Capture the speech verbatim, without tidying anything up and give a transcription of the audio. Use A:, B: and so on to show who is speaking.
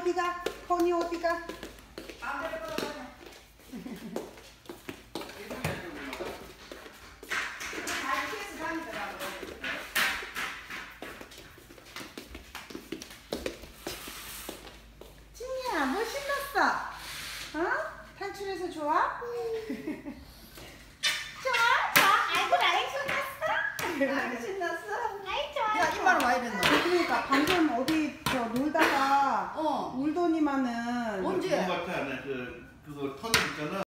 A: 어디가? 건이 어디가? 칭이야, 뭐 신났어? 어? 탈출해서 좋아? 좋아? 좋아? 아이고, 나이 신났어?
B: 아이고 신났어?
A: 나이 좋아.
B: 야 이만 와 이랬노.
A: 그러니까 방금 어디 저 놀다가
B: 어.
A: 울더니만은
B: 언제?
C: 그거 같아. 그 그거 터널 있잖아.